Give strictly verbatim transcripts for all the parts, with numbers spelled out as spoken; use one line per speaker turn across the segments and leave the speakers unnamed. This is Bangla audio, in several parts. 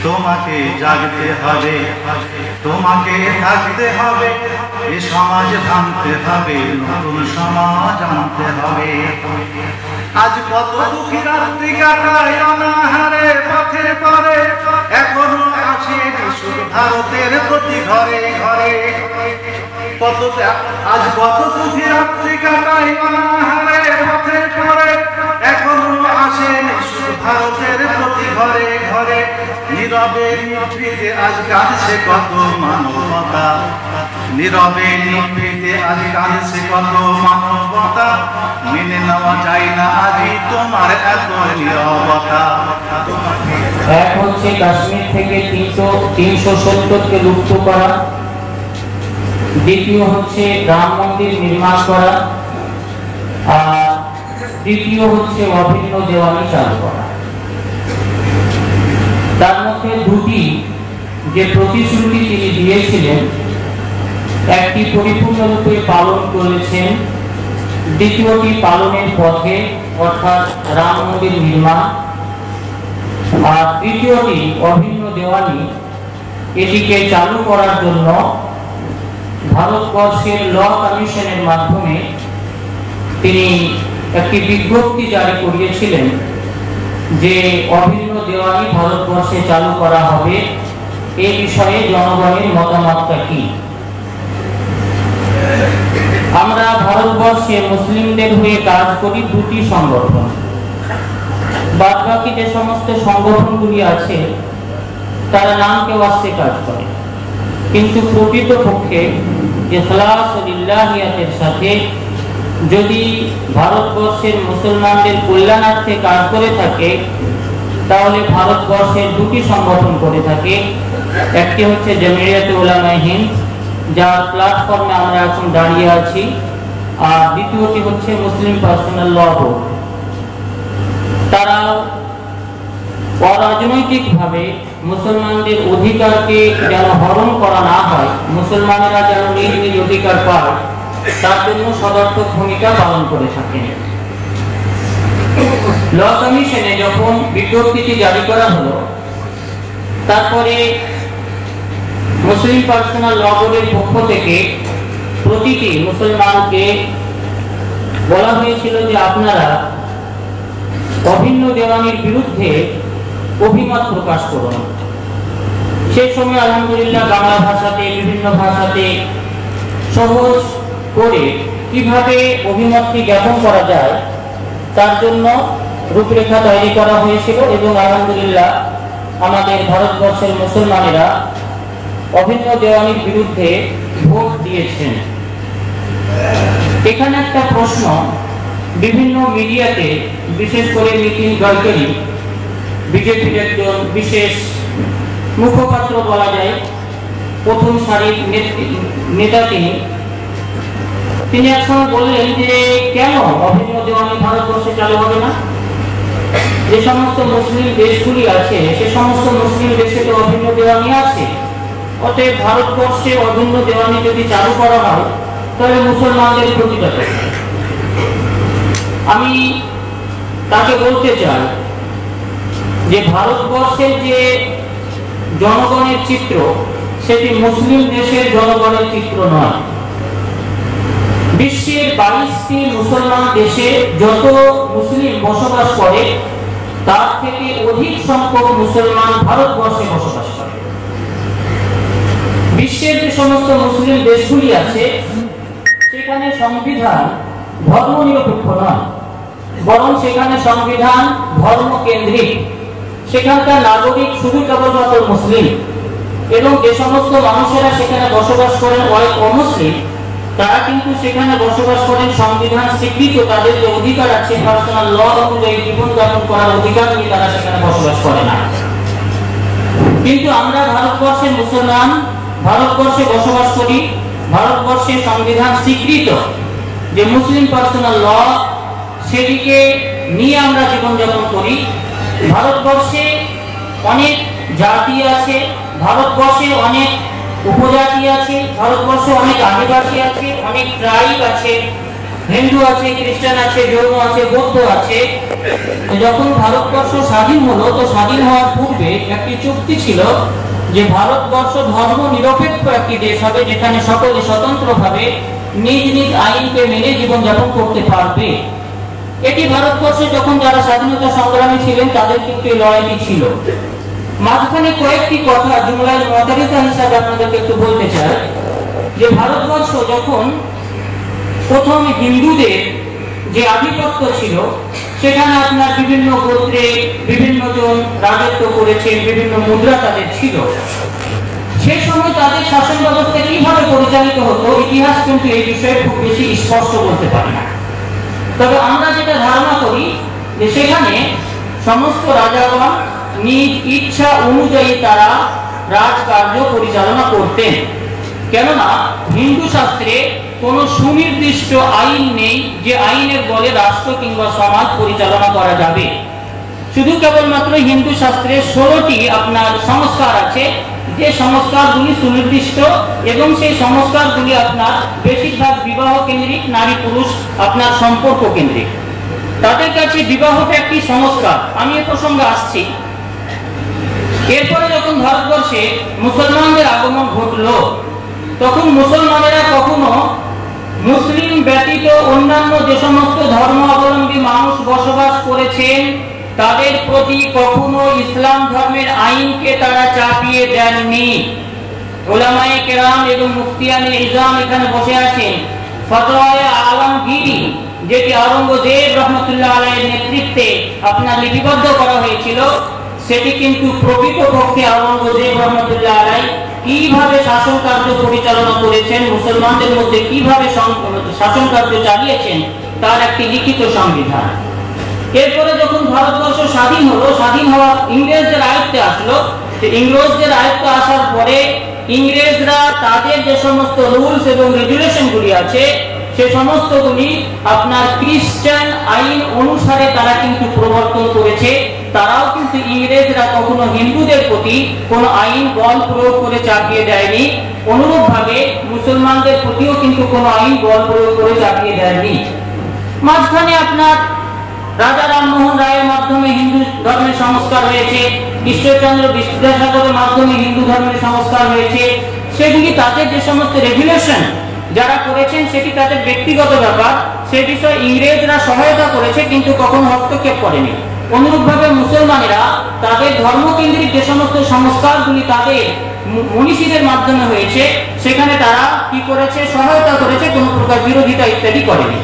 তোমাকে জাগতে হবে, তোমাকে থাকতে হবে, এ সমাজ ভাঙতে হবে, নতুন সমাজ আনতে হবে। আজ কত দুঃখী রাত্রি কাটায় অনাহারে পথের পরে, এখনো আছে সুখ ভারতের প্রতি ঘরে ঘরে। কত আজ কত দুঃখী রাত্রি কাটায় অনাহারে পথের পরে, এখনো আসে সুখ ভারতের প্রতি ঘরে ঘরে। নীরবে নিভৃতে আজ কাঁদছে কত মানবতা, নীরবে নিভৃতে আজ কাঁদছে কত মানবতা। মেনে নেওয়া যায় না আজই তোমার এত নীরবতা।
এক হচ্ছে কাশ্মীর থেকে তিনশো তিনশো সত্তরকে লুপ্ত করা, দ্বিতীয় হচ্ছে রাম মন্দির নির্মাণ করা, আর তৃতীয় হচ্ছে অভিন্ন দেওয়ানি চালু করা। তার মধ্যে দুটি যে প্রতিশ্রুতি তিনি দিয়েছিলেন, একটি পরিপূর্ণরূপে পালন করেছেন, দ্বিতীয়টি পালনের পথে, অর্থাৎ রাম মন্দির নির্মাণ, আর তৃতীয়টি অভিন্ন দেওয়ানি, এটিকে চালু করার জন্য ভারতবর্ষের ল কমিশনের মাধ্যমে তিনি একটি বিজ্ঞপ্তি জারি করিয়েছিলেন যে অভিন্ন দেওয়ানি ভারতবর্ষে চালু করা হবে। এই বিষয়ে জনগণের মতামতটা কি? আমরা ভারতবর্ষে মুসলিমদের হয়ে কাজ করি দুটি সংগঠন, বাদ বাকি যে সমস্ত সংগঠনগুলি আছে তারা নামকে ওয়াস্তে কাজ করে, কিন্তু প্রকৃতপক্ষে ইখলাস ও লিল্লাহিয়াতের সাথে যদি ভারতবর্ষের মুসলমানদের কল্যাণার্থে কাজ করে থাকে, তাহলে ভারতবর্ষের দুটি সংগঠন করে থাকে। একটি হচ্ছে জমিয়তে উলামায়ে হিন্দ, যার প্ল্যাটফর্মে আমরা এখন দাঁড়িয়ে আছি, আর দ্বিতীয়টি হচ্ছে মুসলিম পার্সোনাল ল বোর্ড। তারা অরাজনৈতিকভাবে মুসলমানদের অধিকারকে যেন হরণ করা না হয়, মুসলমানেরা যেন নিজ নিজ অধিকার পায়, তার জন্য সদর্থক ভূমিকা পালন করে থাকেন। ল কমিশনে যখন বিজ্ঞপ্তিটি জারি করা হলো, তারপরে মুসলিম পার্সোনাল ল বোর্ডের পক্ষ থেকে প্রতিটি মুসলমানকে বলা হয়েছিল যে আপনারা অভিন্ন দেওয়ানির বিরুদ্ধে অভিমত প্রকাশ করুন। সেই সময় আলহামদুলিল্লাহ বাংলা ভাষাতে, বিভিন্ন ভাষাতে সহজ করে কিভাবে অভিমতটি জ্ঞাপন করা যায় তার জন্য রূপরেখা তৈরি করা হয়েছিল, এবং আলহামদুলিল্লাহ আমাদের ভারতবর্ষের মুসলমানেরা অভিন্ন দেওয়ানির বিরুদ্ধে ভোট দিয়েছেন। এখানে একটা প্রশ্ন, বিভিন্ন মিডিয়াতে, বিশেষ করে নীতিন গডকরি, বিজেপির একজন বিশেষ মুখপাত্র বলা যায়, প্রথম সারির নেতা তিনি, তিনি একসময় বললেন যে কেন অভিন্ন দেওয়ানি ভারতবর্ষে চালু হবে না? যে সমস্ত মুসলিম দেশগুলি আছে সে সমস্ত মুসলিম দেশে তো অভিন্ন দেওয়ানি আছে, অতএব ভারতবর্ষে অভিন্ন দেওয়ানি যদি চালু করা হয় তাহলে মুসলমানদের ক্ষতিটা কোথায়? আমি তাকে বলতে চাই যে ভারতবর্ষের যে জনগণের চিত্র, সেটি মুসলিম দেশের জনগণের চিত্র নয়। বিশ্বের বাইশটি মুসলমান দেশে যত মুসলিম বসবাস করে, তার থেকে অধিক সংখ্যক মুসলমান ভারতবর্ষে বসবাস করে। বিশ্বের যে সমস্ত মুসলিম দেশগুলি আছে সেখানে সংবিধান ধর্মনিরপেক্ষ নয়, বরং সেখানে সংবিধান ধর্মকেন্দ্রিক। সেখানকার নাগরিক শুধু কেবলমাত্র মুসলিম, এবং যে সমস্ত মানুষেরা সেখানে বসবাস করেন অনেক অমুসলিম, তারা কিন্তু সেখানে বসবাস করেন সংবিধান স্বীকৃত তাদের যে অধিকার আছে পার্সোনাল ল অনুযায়ী জীবনযাপন করার অধিকার নিয়ে তারা সেখানে বসবাস করে না। কিন্তু আমরা ভারতবর্ষের মুসলমান, ভারতবর্ষে বসবাস করি, ভারতবর্ষের সংবিধান স্বীকৃত যে মুসলিম পার্সোনাল ল, সেটিকে নিয়ে আমরা জীবনযাপন করি। ভারতবর্ষে অনেক জাতি আছে, ভারতবর্ষে অনেক উপজাতি আছে, ভারতবর্ষে অনেক আদিবাসী আছে, অনেক ট্রাইব আছে, হিন্দু আছে, খ্রিস্টান আছে, জৈন আছে, বৌদ্ধ আছে। যখন ভারতবর্ষ স্বাধীন হলো, তো স্বাধীন হওয়ার পূর্বে একটি চুক্তি ছিল যে ভারতবর্ষ ধর্ম নিরপেক্ষ একটি দেশ হবে, যেখানে সকলে স্বতন্ত্রভাবে নিজ নিজ আইনকে মেনে জীবনযাপন করতে পারবে। এটি ভারতবর্ষে যখন যারা স্বাধীনতা সংগ্রামী ছিলেন তাদের কিন্তু এই লড়াইটি ছিল। মাঝখানে কয়েকটি কথা জুমলায় মুতারিকা হিসাবে আপনাদেরকে একটু বলতে চাই যে ভারতবর্ষ যখন প্রথম হিন্দুদের যে আধিপত্য ছিল, সেখানে আপনার বিভিন্ন গোত্রে বিভিন্ন জন রাজত্ব করেছেন, বিভিন্ন মুদ্রা তাদের ছিল। সেই সময় তাদের শাসন ব্যবস্থা কিভাবে পরিচালিত হতো ইতিহাস কিন্তু এই বিষয়ে খুব বেশি স্পষ্ট বলতে পারে না। তবে আমরা যেটা ধারণা করি যে সেখানে সমস্ত রাজাগণ নিজ ইচ্ছা অনুযায়ী তারা রাজকার্য পরিচালনা করতেন। কেননা হিন্দু শাস্ত্রে কোনো সুনির্দিষ্ট আইন নেই যে আইনের বলে রাষ্ট্র কিংবা সমাজ পরিচালনা করা যাবে। শুধু কেবলমাত্র হিন্দু শাস্ত্রে ষোলোটি আপনার সংস্কার আছে, যে সংস্কারগুলি সুনির্দিষ্ট এবং সেই সংস্কারগুলি আপনার বেশিরভাগ বিবাহ কেন্দ্রিক, নারী পুরুষ আপনার সম্পর্ক কেন্দ্রিক। তাদের কাছে বিবাহটা একটি সংস্কার। আমি এ প্রসঙ্গে আসছি। এরপরে যখন ভারতবর্ষে মুসলমানদের আগমন ঘটলো, তখন মুসলমানেরা কখনো মুসলিম ব্যতীত অন্যান্য যে সমস্ত ধর্মাবলম্বী মানুষ বসবাস করেছেন তাদের প্রতি কখনো ইসলাম ধর্মের আইনকে তারা চাপিয়ে দেননি। উলামায়ে কেরাম এবং মুফতিয়ানে ইজম এখানে বসে আছেন। ফতোয়ায়ে আলমগীরি, যেটি আওরঙ্গজেব রহমতুল্লাহ আলাইহির নেতৃত্বে আপনার লিপিবদ্ধ করা হয়েছিল, সেটি কিন্তু প্রকৃতপক্ষে আওরঙ্গজেব রহমতুল্লাহ আলাইহি কিভাবে শাসন কার্য পরিচালনা করেছেন, মুসলমানদের মধ্যে কিভাবে শাসন কার্য চালিয়েছেন তার একটি লিখিত সংবিধান। এরপরে যখন ভারতবর্ষ স্বাধীন হলো, স্বাধীন হওয়া ইংরেজদের আয়ত্তে আসলো। ইংরেজদের আয়ত্তে আসার পরে ইংরেজরা তাদের যে সমস্ত রুলস এবং রেগুলেশন গুলি আছে সে সমস্তগুলি আপনার খ্রিস্টান আইন অনুসারে তারা কিন্তু প্রবর্তন করেছে। তারাও কিন্তু ইংরেজরা কখনো হিন্দুদের প্রতি কোনো আইন বল প্রয়োগ করে চাপিয়ে দেয়নি। অনুরূপভাবে মুসলমানদের প্রতিও কিন্তু কোনো আইন বল প্রয়োগ করে চাপিয়ে দেয়নি। মাঝখানে আপনার রাজা রামমোহন রায়ের মাধ্যমে হিন্দু ধর্মের সংস্কার হয়েছে, ঈশ্বরচন্দ্র বিদ্যাসাগরের মাধ্যমে হিন্দু ধর্মের সংস্কার হয়েছে। সেগুলি তাদের যে সমস্ত রেগুলেশন যারা করেছেন সেটি তাদের ব্যক্তিগত ব্যাপার, সে বিষয়ে ইংরেজরা সহায়তা করেছে কিন্তু কখনো হস্তক্ষেপ করেনি। অনুরূপভাবে মুসলমানেরা তাদের ধর্মকেন্দ্রিক যে সমস্ত সংস্কারগুলি তাদের মনীষীদের মাধ্যমে হয়েছে সেখানে তারা কি করেছে, সহায়তা করেছে, কোনো প্রকার বিরোধিতা ইত্যাদি করেনি।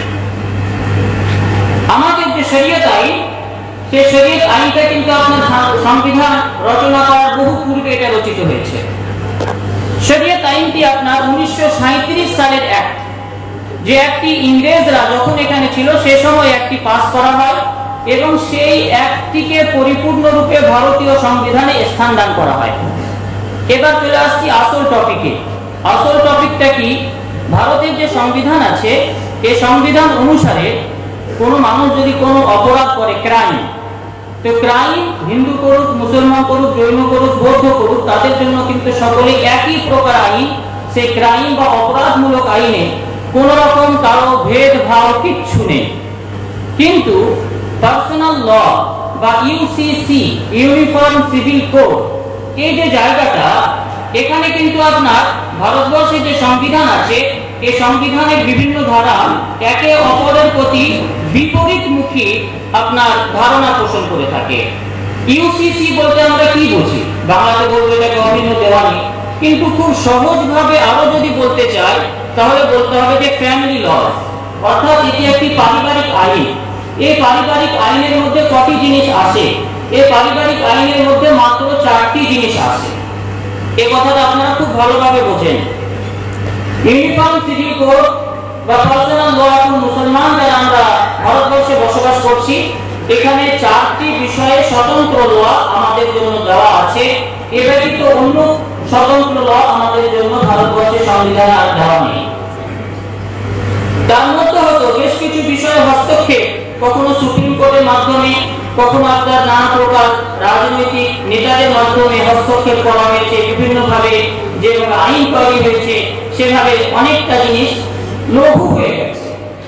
আমাদের যে শরীয়ত আইন, সেই শরীয়ত আইনটা কিন্তু আপনার সংবিধান রচনা করার বহু পূর্বে এটা রচিত হয়েছে। শরীয়ত আইনটি আপনার উনিশশো সাঁইত্রিশ সালের অ্যাক্ট, যে একটি ইংরেজরা যখন এখানে ছিল সে সময় একটি পাস করা হয় এবং সেই অ্যাক্টটিকে পরিপূর্ণরূপে ভারতীয় সংবিধানে স্থান দান করা হয়। এবার চলে আসছি আসল টপিকে। আসল টপিকটা কি, ভারতের যে সংবিধান আছে এই সংবিধান অনুসারে কোনো মানুষ যদি কোনো অপরাধ করে, ক্রাইম, তো ক্রাইম হিন্দু করুক, মুসলমান করুক, জৈন করুক, বৌদ্ধ করুক, তাদের জন্য কিন্তু সকলে একই প্রকার আইন। সেই ক্রাইম বা অপরাধমূলক আইনে কোন রকম কারো ভেদভাব কিচ্ছু নেই। কিন্তু পার্সোনাল ল বা ইউসিসি, ইউনিফর্ম সিভিল কোড, এই যে জায়গাটা, এখানে কিন্তু আপনার ভারতবর্ষের যে সংবিধান আছে এই সংবিধানের বিভিন্ন ধারা একে অপরের প্রতি বিপরীতমুখী আপনার ধারণা পোষণ করে থাকে। ইউসিসি বলতে আমরা কি বুঝি, বাংলাতে বলবো এটাকে অভিন্ন দেওয়ানি, কিন্তু খুব সহজভাবে আরো যদি বলতে চাই তাহলে বলতে হবে যে ফ্যামিলি ল, অর্থাৎ এটি একটি পারিবারিক আইন। এই পারিবারিক আইনের মধ্যে কটি জিনিস আসে? এই পারিবারিক আইনের মধ্যে মাত্র চারটি জিনিস আসে। এই কথাটা আপনারা খুব ভালোভাবে বোঝেন। ইউনিফর্ম সিভিল কোড বা পার্সোনাল ল, মুসলমান যারা আমরা ভারতবর্ষে বসবাস করছি, এখানে চারটি বিষয়ে স্বতন্ত্র ল আমাদের জন্য দেওয়া আছে। এ ব্যতীত অন্য স্বতন্ত্র ল আমাদের জন্য ভারতবর্ষের সংবিধানে আর দেওয়া নেই। তার মধ্যে হয়তো বেশ কিছু বিষয়ে হস্তক্ষেপ কখনো সুপ্রিম কোর্টের মাধ্যমে, কখনো আপনার নানা প্রকার রাজনৈতিক নেতাদের মাধ্যমে হস্তক্ষেপ করা হয়েছে। বিভিন্নভাবে যেভাবে আইন তৈরি হয়েছে সেভাবে অনেকটা জিনিস লঘু হয়ে গেছে।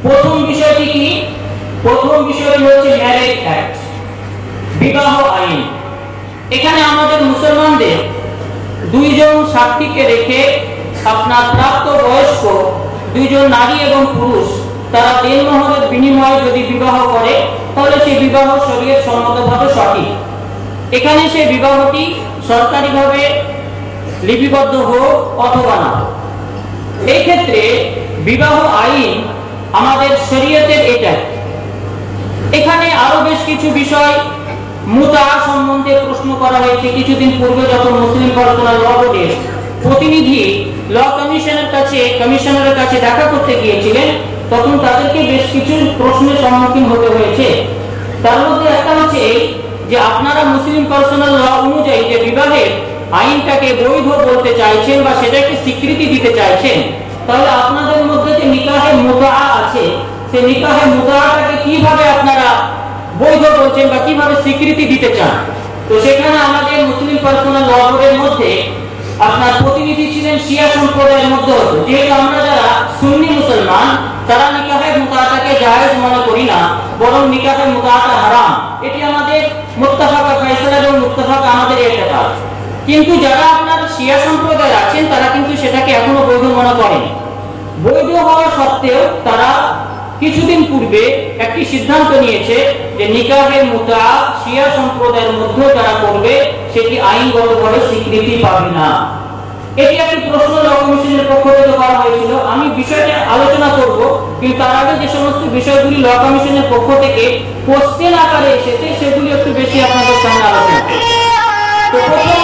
প্রথম বিষয়টি কি? প্রথম বিষয়টি হচ্ছে ম্যারেজ অ্যাক্ট, বিবাহ আইন। এখানে আমাদের মুসলমানদের দুইজন সাক্ষীকে রেখে আপনার প্রাপ্ত বয়স্ক দুইজন নারী এবং পুরুষ তারা দেনমোহরের বিনিময়ে যদি বিবাহ করে তাহলে সেই বিবাহ শরীয়ত সম্মতভাবে সঠিক। এখানে সেই বিবাহটি সরকারিভাবে লিপিবদ্ধ হোক অথবা না, এই ক্ষেত্রে বিবাহ আইন আমাদের শরীয়তের এটা। এখানে আরো বেশ কিছু বিষয় মুতা সম্বন্ধে প্রশ্ন করা হয়েছে। কিছুদিন পূর্বে যখন মুসলিম পার্সোনাল ল বোর্ডের প্রতিনিধি ল কমিশনের কাছে কমিশনারের কাছে দেখা করতে গিয়েছিলেন, তখন তাদেরকে বেশ কিছু প্রশ্নের সম্মুখীন হতে হয়েছে। তার মধ্যে একটা হচ্ছে এই যে আপনারা মুসলিম পার্সোনাল ল অনুযায়ী যে বিবাহের আইনটাকে বৈধ বলতে চাইছেন বা সেটাকে স্বীকৃতি দিতে চাইছেন, তাহলে আপনাদের মধ্যে যে নিকাহে মুতা আছে সেই নিকাহে মুতাটাকে কিভাবে আপনারা বৈধ বলছেন বা কিভাবে স্বীকৃতি দিতে চান? তো সেখানে আমাদের মুসলিম পার্সোনাল ল বোর্ডের মধ্যে আপনার প্রতিনিধি ছিলেন শিয়া সম্প্রদায়ের মধ্যে হতো। যেহেতু আমরা যারা সুন্নি মুসলমান তারা নিকাহে মুতাটাকে জায়েজ মনে করি না, বরং নিকাহে মুতাটা হারাম, এটি আমাদের মুত্তাফাকা ফয়সালা এবং মুত্তাফাকা আমাদের ইতিকাদ। কিন্তু যারা আপনার শিয়া সম্প্রদায় আছেন তারা কিন্তু সেটাকে এখনো বৈধ মনে করেন। বৈধ হওয়া সত্ত্বেও তারা কিছুদিন পূর্বে একটি সিদ্ধান্ত নিয়েছে যে নিকাহে মুতা শিয়া সম্প্রদায়ের মধ্যে যারা করবে সেটি আইনগতভাবে স্বীকৃতি পাবে না। এটি একটি প্রশ্ন ল কমিশনের পক্ষ থেকে করা হয়েছিল। আমি বিষয়টা আলোচনা করব, কিন্তু তার আগে যে সমস্ত বিষয়গুলি ল কমিশনের পক্ষ থেকে কোশ্চেন আকারে এসেছে সেগুলি একটু বেশি আপনাদের সামনে আলোচনা করব। তো প্রথম